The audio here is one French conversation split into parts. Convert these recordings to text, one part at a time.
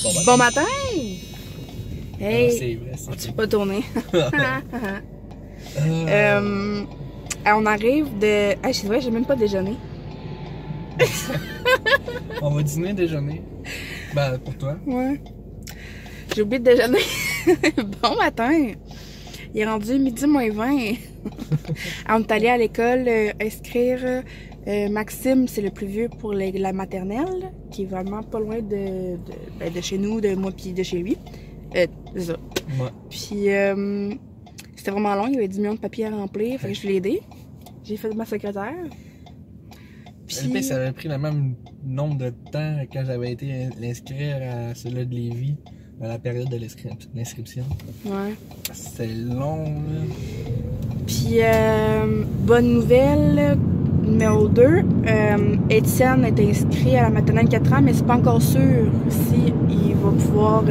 Bon matin! Hey! C'est vrai, ça. Tu peux pas tourner. On arrive de... Hey, c'est vrai, j'ai même pas déjeuné. On va dîner, déjeuner. Ben, pour toi. Ouais. J'ai oublié de déjeuner. Bon matin! Il est rendu midi moins 20. On est allé à l'école inscrire Maxime, c'est le plus vieux pour la maternelle, qui est vraiment pas loin de chez nous, de moi puis de chez lui. C'est ça. Ouais. Puis c'était vraiment long, il y avait 10 millions de papiers à remplir, fait que je l'ai aidé. J'ai fait de ma secrétaire. Puis... ça avait pris le même nombre de temps quand j'avais été l'inscrire à celui de Lévis, à la période de l'inscription. Ouais. C'était long, là. Puis, bonne nouvelle, numéro 2, Étienne est inscrit à la maternelle 4 ans, mais c'est pas encore sûr si il va pouvoir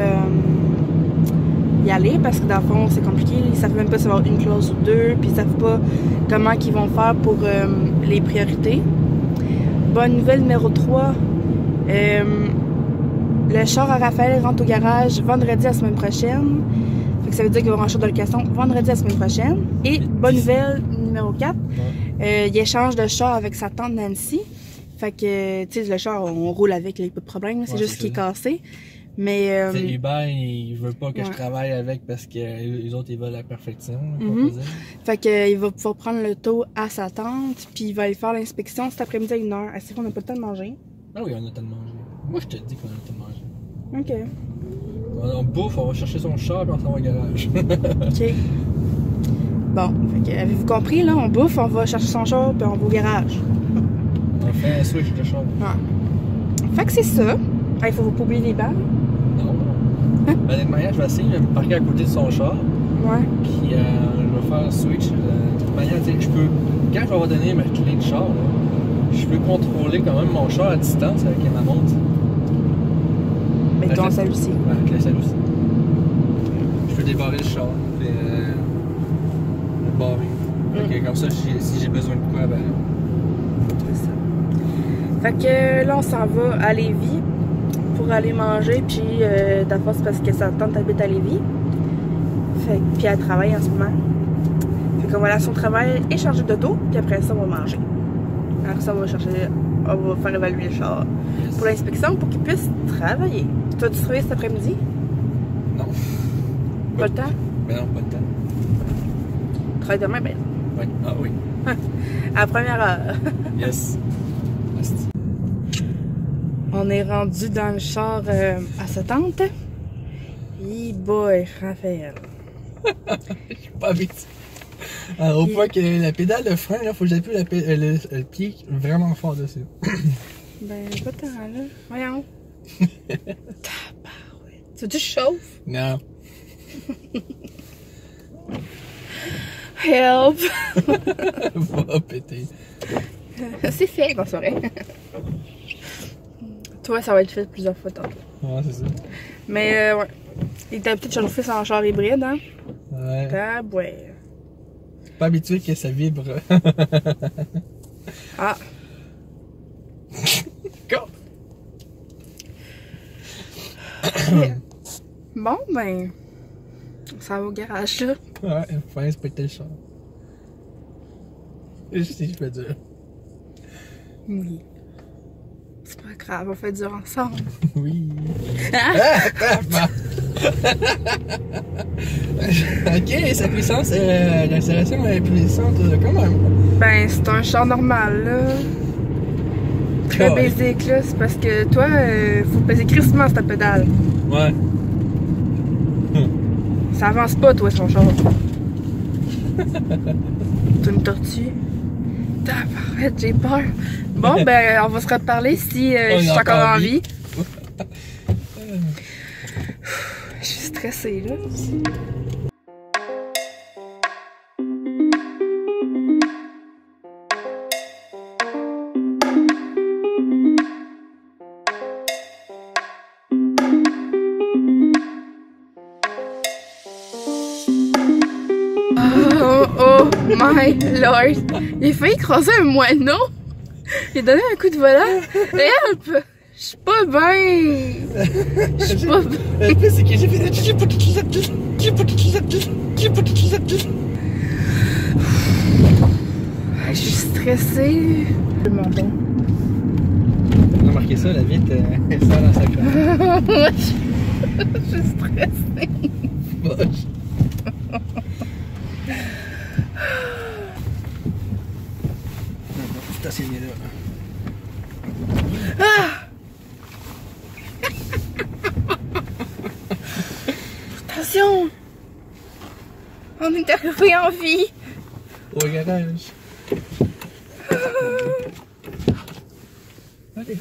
y aller, parce que dans le fond, c'est compliqué. Ils savent même pas si ça va avoir une classe ou deux, puis ils savent pas comment ils vont faire pour les priorités. Bonne nouvelle numéro 3, le char à Raphaël rentre au garage vendredi la semaine prochaine. Fait que ça veut dire qu'il va rentrer de location vendredi la semaine prochaine. Et bonne nouvelle numéro 4, il échange de char avec sa tante Nancy. Fait que, tu sais, le char, on roule avec, il n'y a pas de problème. C'est juste qu'il est cassé. Mais. Hubert, il veut pas que je travaille avec parce que les autres, ils veulent la perfection. Fait que, il va pouvoir prendre le taux à sa tante, puis il va aller faire l'inspection cet après-midi à 1h. C'est qu'on n'a pas le temps de manger. Ah oui, on a le temps de manger. Moi, je te dis qu'on a le temps de manger. OK. On bouffe, on va chercher son char, puis on s'en va au garage. OK. Bon, fait que, avez-vous compris, là? On bouffe, on va chercher son char, puis on va au garage. On fait un switch de char. Ouais. Fait que c'est ça. Il faut pas oublier les balles. Non. Ben, de manière, je vais essayer de me parquer à côté de son char. Ouais. Puis je vais faire un switch. De toute manière, tu sais, je peux. Quand je vais avoir donné ma clé de char, là, je peux contrôler quand même mon char à distance avec ma montre. Mais ton celle aussi. Ouais, avec la selle aussi. Je peux débarrer le char. Puis le barrer. Fait que comme ça, si j'ai besoin de quoi, ben. C'est ça. Fait que là, on s'en va à Lévis pour aller manger. Puis d'abord, c'est parce que sa tante habite à Lévis. Fait que, puis elle travaille en ce moment. Fait qu'on va aller à son travail et charger d'auto. Puis après ça, on va manger. Alors ça, on va faire évaluer le char pour l'inspection pour qu'il puisse travailler. Tu vas-tu travailler cet après-midi? Non. Pas le temps? Ben non, pas le temps. Travaille demain, ben. Oui. Ah oui. À la première heure. Yes. On est rendu dans le char à sa tante. Et boy, Raphaël. Je suis pas habitué. Alors, au point que la pédale de frein, il faut que j'appuie le pied vraiment fort dessus. Ben, pas tant, là. Voyons. Tabarouette. Tu veux que je chauffe? Non. Help! Va péter. C'est fait, dans soirée. Toi, ça va être fait plusieurs fois tantôt. Ouais, c'est ça. Mais, ouais. Il t'a peut-être chauffé son char hybride, hein? Ouais. Tabouette. Pas habitué que ça vibre. Ah. D'accord. Bon, ben. Ça va au garage, là. Ouais, il faut inspecter le char. Juste si je fais dur. Oui. C'est pas grave, on fait dur ensemble. Oui. Ok, sa puissance, l'accélération est puissante quand même. Ben, c'est un char normal, là. Très basic, là. C'est parce que toi, faut peser crissement sur ta pédale. Ouais. Ça avance pas, toi, son char. T'es une tortue. Arrête, j'ai peur. Bon, ben, on va se reparler si je suis encore en vie. Je suis stressée, là. Oh my lord! Il a failli écraser un moineau! Il a donné un coup de volant! Help! Je suis pas bien! Je suis pas bien! Le pire, c'est que j'ai fait. Je suis stressée. Le menton. T'as remarqué ça, la vitre, elle sort dans sa crème. Je suis stressée. Moche. C'est assez bien là. Ah! Attention! On est arrivé en vie! Au garage. Allez.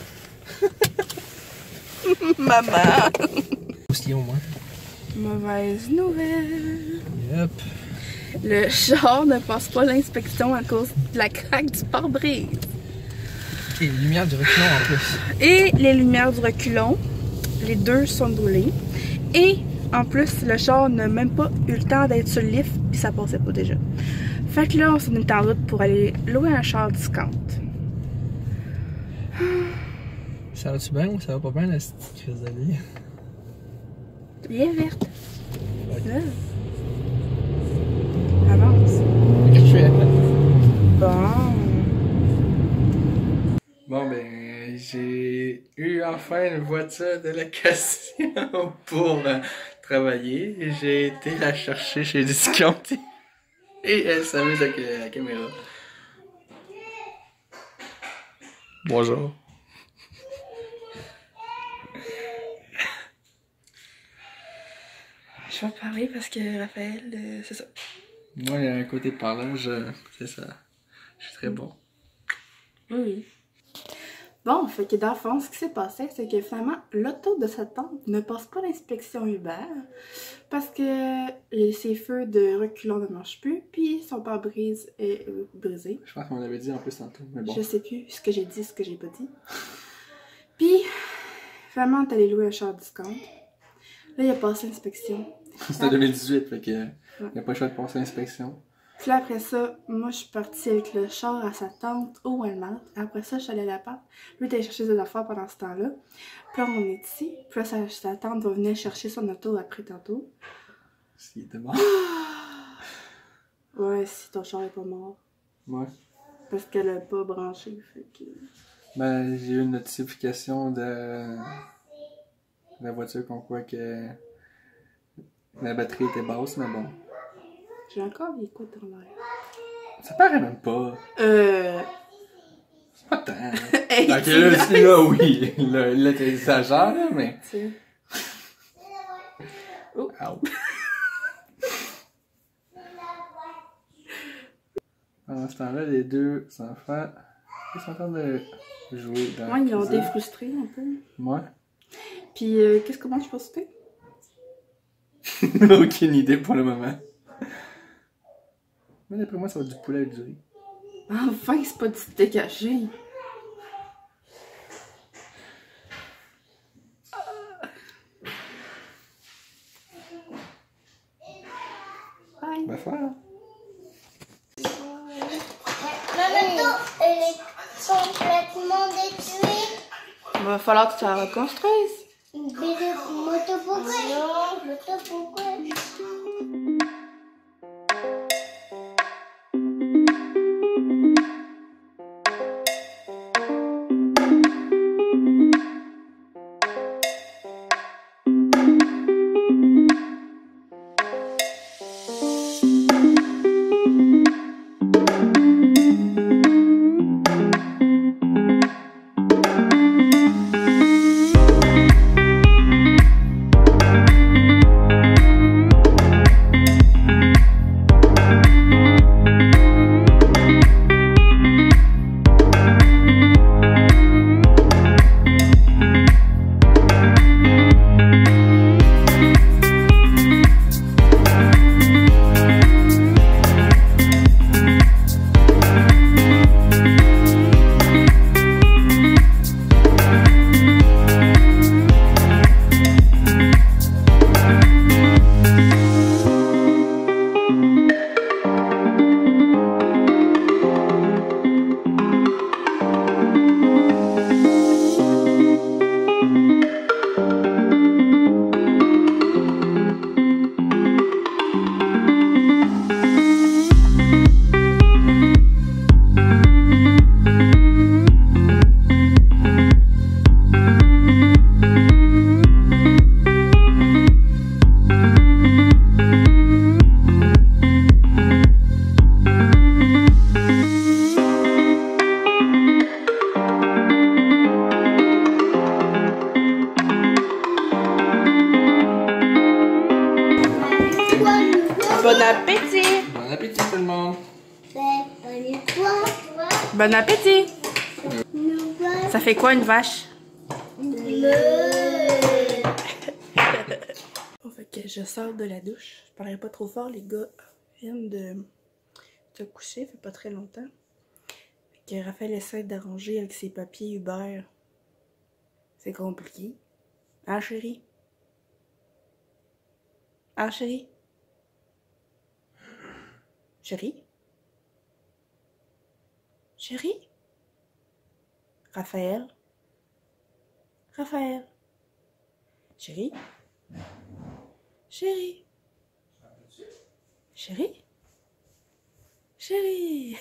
Maman! Aussi au moins. Mauvaise nouvelle! Yep. Le char ne passe pas l'inspection à cause de la craque du pare-brise. Et les lumières du reculon en plus. Et les lumières du reculon, les deux sont brûlées. Et en plus, le char n'a même pas eu le temps d'être sur le lift, puis ça passait pas déjà. Fait que là, on s'en est en route pour aller louer un char discount. Ça va-tu bien ou ça va pas bien la petite crise de vie? Bien verte. Ok. Là. Avance. Qu'est-ce que je fais? Bon. Bon ben, j'ai eu enfin une voiture de location pour travailler. J'ai été la chercher chez Discount et elle s'amuse avec la caméra. Bonjour. Je vais parler parce que Raphaël, c'est ça. Moi, il y a un côté parlage, c'est ça. Je suis très bon. Oui. Bon, fait que dans le fond, ce qui s'est passé, c'est que finalement, l'auto de sa tante ne passe pas l'inspection Uber parce que ses feux de reculons ne marchent plus, puis son pare-brise est brisé. Je pense qu'on l'avait dit en plus tantôt, mais bon. Je sais plus ce que j'ai dit, ce que j'ai pas dit. Puis, finalement, t'es allé louer un char discount. Là, il a passé l'inspection. C'était 2018, fait que il n'y a pas le choix de passer l'inspection. Puis là, après ça, moi, je suis partie avec le char à sa tante au Walmart. Après ça, je suis allée à l'appart. Lui, il allé chercher des affaires pendant ce temps-là. Puis là, on est ici. Puis là, sa tante va venir chercher son auto après tantôt. S'il était mort. Ouais, si ton char est pas mort. Ouais. Parce qu'elle a pas branché. Fait que... Ben, j'ai eu une notification de la voiture comme quoi que la batterie était basse, mais bon. J'ai encore des coups dans l'air. Ça paraît même pas. C'est pas tant. Hey, ok, là, oui. Là, t'exagères, là, mais. Oh. Ow. Pendant ce temps-là, les deux enfants, ils sont en train de jouer dans Ouais, la ils ont cuisine. défrustré un peu. Ouais. Puis, qu'est-ce que moi je peux souper? Aucune idée pour le moment. Mais d'après moi, ça va être du poulet avec du riz. Enfin, c'est pas du steak haché. Bye. Ben, faire. Ma moto, elle est complètement détruite. Il va falloir que tu la reconstruises. Mais le moto pourquoi? Non, moto pourquoi? Bon appétit! Bon appétit tout le monde! Bon appétit! Nous voilà. Ça fait quoi une vache? Bon, fait que je sors de la douche. Je parlerai pas trop fort, les gars viennent de se coucher, fait pas très longtemps. Fait que Raphaël essaie d'arranger avec ses papiers Uber. C'est compliqué. Hein, chérie? Hein, chérie? Chérie? Chérie? Raphaël? Raphaël? Chérie? Chérie? Chérie? Chérie?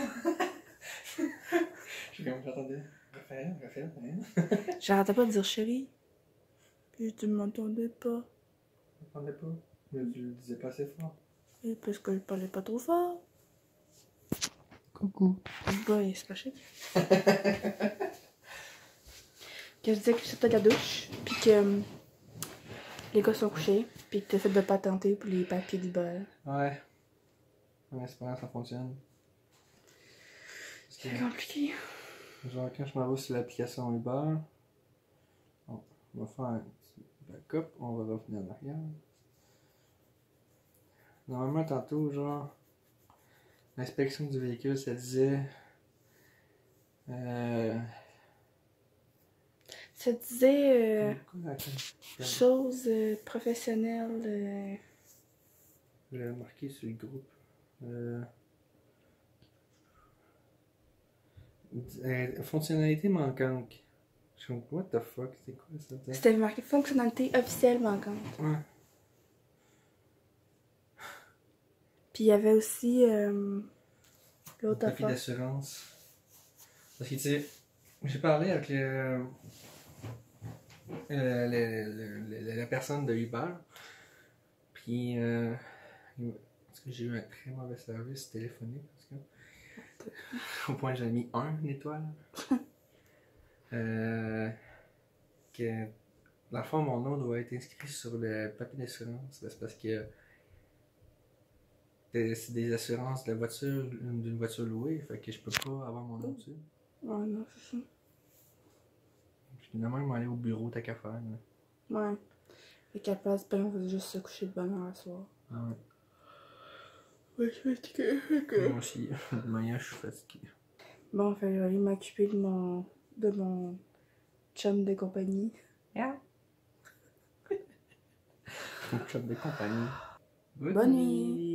J'ai comme j'entendais. Raphaël. J'arrêtais pas de dire chérie. Puis tu m'entendais pas. Je m'entendais pas. Mais tu le disais pas assez fort. Et parce que je parlais pas trop fort. Coucou. Bah, c'est pas chic. Que je disais que j'étais de la douche. Puis que les gars sont couchés. Puis que t'as fait de patenter pour les papiers du beurre. Ouais. En espérant que ça fonctionne. C'est compliqué. Genre quand je m'en vais sur l'application Uber, on va faire un petit backup, on va revenir en arrière. Normalement tantôt, genre, l'inspection du véhicule, ça disait Ça disait quoi, attends, choses professionnelles. je l'ai marqué sur le groupe. Fonctionnalité manquante. Je suis comme, what the fuck, c'est quoi ça? C'était marqué fonctionnalité officielle manquante. Ouais. Puis il y avait aussi l'autre Papier affaire. d'assurance. Parce que tu sais, j'ai parlé avec la personne de Uber. Puis, parce que j'ai eu un très mauvais service téléphonique. Parce que, au point j'ai mis 1 étoile. Que, dans le fond, mon nom doit être inscrit sur le papier d'assurance. C'est parce que c'est des assurances de la voiture, d'une voiture louée. Fait que je peux pas avoir mon nom dessus. Ouais, non, c'est ça. Finalement, je vais aller au bureau, t'as qu'à faire. Là. Ouais. Fait qu'à la place, ben, on va juste se coucher de bonne heure le soir. Ah ouais. Ouais, je suis fatiguée. Moi aussi, demain, je suis fatigué. Bon, fait que je vais aller m'occuper de mon chum de compagnie. Yeah. Mon chum de compagnie. Bonne nuit.